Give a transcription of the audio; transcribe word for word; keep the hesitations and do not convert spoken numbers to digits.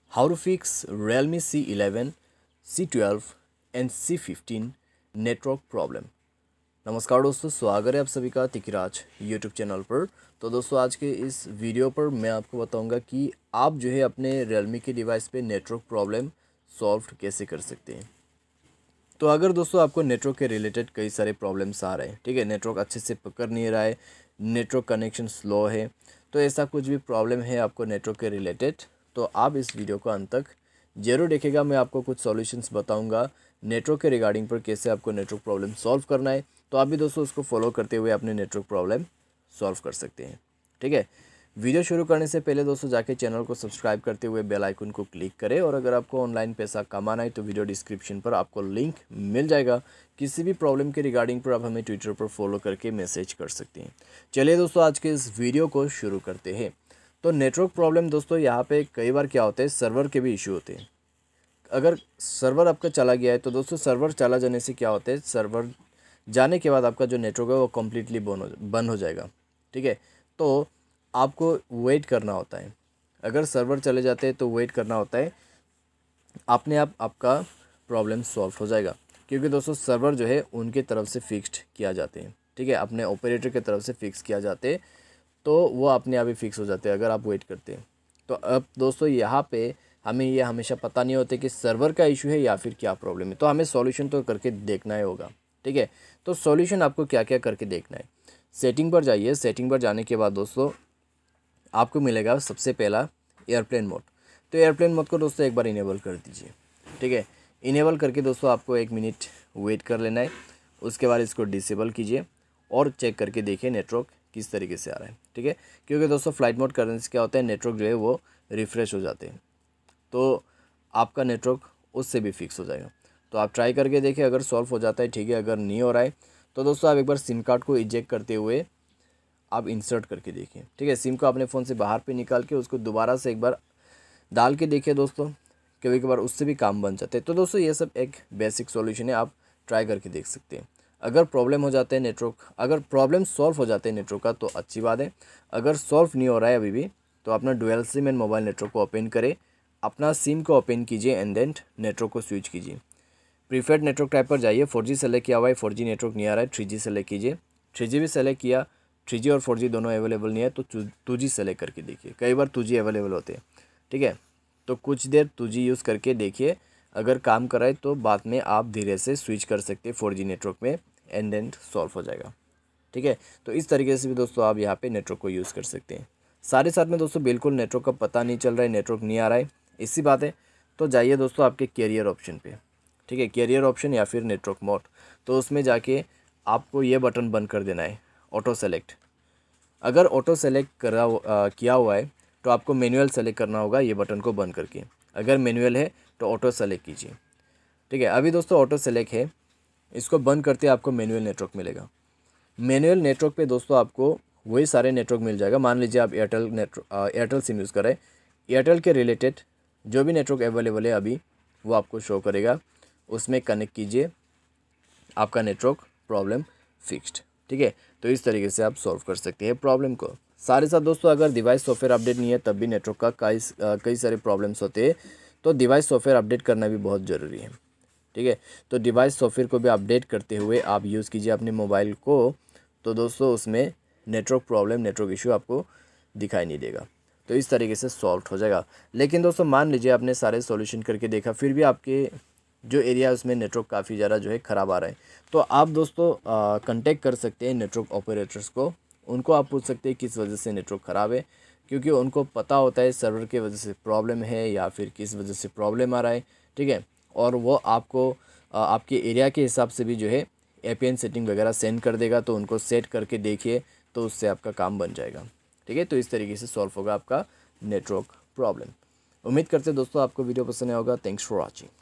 How to fix Realme C eleven, C twelve and C fifteen network problem. नमस्कार दोस्तों, स्वागत है आप सभी का तिकराज यूट्यूब चैनल पर। तो दोस्तों आज के इस वीडियो पर मैं आपको बताऊंगा कि आप जो है अपने Realme के डिवाइस पे नेटवर्क प्रॉब्लम सॉल्व कैसे कर सकते हैं। तो अगर दोस्तों आपको नेटवर्क के रिलेटेड कई सारे प्रॉब्लम्स आ रहे हैं, ठीक है, नेटवर्क अच्छे से पकड़ नहीं रहा है, नेटवर्क कनेक्शन स्लो है, तो ऐसा कुछ भी प्रॉब्लम है आपको नेटवर्क के रिलेटेड, तो आप इस वीडियो को अंत तक जरूर देखेगा। मैं आपको कुछ सॉल्यूशंस बताऊंगा नेटवर्क के रिगार्डिंग पर, कैसे आपको नेटवर्क प्रॉब्लम सॉल्व करना है। तो आप भी दोस्तों उसको फॉलो करते हुए अपने नेटवर्क प्रॉब्लम सॉल्व कर सकते हैं, ठीक है। वीडियो शुरू करने से पहले दोस्तों जाके चैनल को सब्सक्राइब करते हुए बेल आइकन को क्लिक करें, और अगर आपको ऑनलाइन पैसा कमाना है तो वीडियो डिस्क्रिप्शन पर आपको लिंक मिल जाएगा। किसी भी प्रॉब्लम के रिगार्डिंग पर आप हमें ट्विटर पर फॉलो करके मैसेज कर सकते हैं। चलिए दोस्तों आज के इस वीडियो को शुरू करते हैं। तो नेटवर्क प्रॉब्लम दोस्तों यहाँ पे कई बार क्या होता है, सर्वर के भी इशू होते हैं। अगर सर्वर आपका चला गया है तो दोस्तों सर्वर चला जाने से क्या होता है, सर्वर जाने के बाद आपका जो नेटवर्क है वो कम्प्लीटली बंद हो बंद हो जाएगा, ठीक है। तो आपको वेट करना होता है। अगर सर्वर चले जाते हैं तो वेट करना होता है, अपने आप आपका प्रॉब्लम सॉल्व हो जाएगा। क्योंकि दोस्तों सर्वर जो है उनके तरफ से फिक्स्ड किया जाते हैं, ठीक है, अपने ऑपरेटर की तरफ से फिक्स किया जाते हैं, तो वो अपने आप ही फिक्स हो जाते हैं अगर आप वेट करते हैं। तो अब दोस्तों यहाँ पे हमें ये हमेशा पता नहीं होता कि सर्वर का इशू है या फिर क्या प्रॉब्लम है, तो हमें सॉल्यूशन तो करके देखना ही होगा, ठीक है। तो सॉल्यूशन आपको क्या क्या करके देखना है, सेटिंग पर जाइए। सेटिंग पर जाने के बाद दोस्तों आपको मिलेगा सबसे पहला एयरप्लेन मोड। तो एयरप्लेन मोड को दोस्तों एक बार इनेबल कर दीजिए, ठीक है। इनेबल करके दोस्तों आपको एक मिनट वेट कर लेना है। उसके बाद इसको डिसेबल कीजिए और चेक करके देखिए नेटवर्क किस तरीके से आ रहा है, ठीक है। क्योंकि दोस्तों फ्लाइट मोड करने से क्या होता है, नेटवर्क जो है वो रिफ़्रेश हो जाते हैं, तो आपका नेटवर्क उससे भी फिक्स हो जाएगा। तो आप ट्राई करके देखिए, अगर सॉल्व हो जाता है ठीक है, अगर नहीं हो रहा है तो दोस्तों आप एक बार सिम कार्ड को इजेक्ट करते हुए आप इंसर्ट करके देखिए, ठीक है। सिम को अपने फ़ोन से बाहर पे निकाल के उसको दोबारा से एक बार डाल के देखिए दोस्तों, कभी कभार उससे भी काम बन जाते हैं। तो दोस्तों ये सब एक बेसिक सॉल्यूशन है, आप ट्राई करके देख सकते हैं। अगर प्रॉब्लम हो जाते हैं नेटवर्क, अगर प्रॉब्लम सॉल्व हो जाते हैं नेटवर्क का तो अच्छी बात है। अगर सॉल्व नहीं हो रहा है अभी भी तो अपना dual sim and mobile network को ओपन करें, अपना सिम को ओपन कीजिए एंड देन नेटवर्क को स्विच कीजिए। प्रीफर्ड नेटवर्क टाइप पर जाइए। फोर जी सेलेक्ट किया हुआ है, फोर जी नेटवर्क नहीं आ रहा है, थ्री जी सेलेक्ट कीजिए। थ्री जी भी सेलेक्ट किया, थ्री जी और फोर जी दोनों अवेलेबल नहीं है तो टू जी सेलेक्ट करके देखिए। कई बार टू जी अवेलेबल होते हैं, ठीक है। तो कुछ देर टू जी यूज़ करके देखिए, अगर काम कराए तो बाद में आप धीरे से स्विच कर सकते हैं फोर जी नेटवर्क में, एंड एंड सॉल्व हो जाएगा, ठीक है। तो इस तरीके से भी दोस्तों आप यहाँ पे नेटवर्क को यूज़ कर सकते हैं। सारे साथ में दोस्तों बिल्कुल नेटवर्क का पता नहीं चल रहा है, नेटवर्क नहीं आ रहा है, इसी बात है, तो जाइए दोस्तों आपके कैरियर ऑप्शन पे, ठीक है, कैरियर ऑप्शन या फिर नेटवर्क मोड। तो उसमें जाके आपको ये बटन बंद कर देना है, ऑटो सेलेक्ट। अगर ऑटो सेलेक्ट करा आ, किया हुआ है तो आपको मैनुअल सेलेक्ट करना होगा ये बटन को बंद करके। अगर मैनुअल है तो ऑटो सेलेक्ट कीजिए, ठीक है। अभी दोस्तों ऑटो सेलेक्ट है, इसको बंद करते आपको मैनुअल नेटवर्क मिलेगा। मैनुअल नेटवर्क पे दोस्तों आपको वही सारे नेटवर्क मिल जाएगा। मान लीजिए आप Airtel network Airtel sim use कर रहे हैं, एयरटेल के रिलेटेड जो भी नेटवर्क अवेलेबल है अभी वो आपको शो करेगा, उसमें कनेक्ट कीजिए, आपका नेटवर्क प्रॉब्लम फिक्स्ड, ठीक है। तो इस तरीके से आप सॉल्व कर सकते हैं प्रॉब्लम को। सारे साथ दोस्तों अगर डिवाइस सॉफ्टवेयर अपडेट नहीं है तब भी नेटवर्क का कई कई सारे प्रॉब्लम्स होते हैं, तो डिवाइस सॉफ्टवेयर अपडेट करना भी बहुत ज़रूरी है, ठीक है। तो डिवाइस सॉफ्टवेयर को भी अपडेट करते हुए आप यूज़ कीजिए अपने मोबाइल को, तो दोस्तों उसमें नेटवर्क प्रॉब्लम, नेटवर्क इशू आपको दिखाई नहीं देगा। तो इस तरीके से सॉल्व हो जाएगा। लेकिन दोस्तों मान लीजिए आपने सारे सॉल्यूशन करके देखा, फिर भी आपके जो एरिया है उसमें नेटवर्क काफ़ी ज़्यादा जो है ख़राब आ रहा है, तो आप दोस्तों कांटेक्ट कर सकते हैं नेटवर्क ऑपरेटर्स को। उनको आप पूछ सकते हैं किस वजह से नेटवर्क ख़राब है, क्योंकि उनको पता होता है सर्वर के वजह से प्रॉब्लम है या फिर किस वजह से प्रॉब्लम आ रहा है, ठीक है। और वो आपको आपके एरिया के हिसाब से भी जो है ए पी एन सेटिंग वगैरह सेंड कर देगा, तो उनको सेट करके देखिए, तो उससे आपका काम बन जाएगा, ठीक है। तो इस तरीके से सॉल्व होगा आपका नेटवर्क प्रॉब्लम। उम्मीद करते हैं दोस्तों आपको वीडियो पसंद आया होगा। Thanks for watching.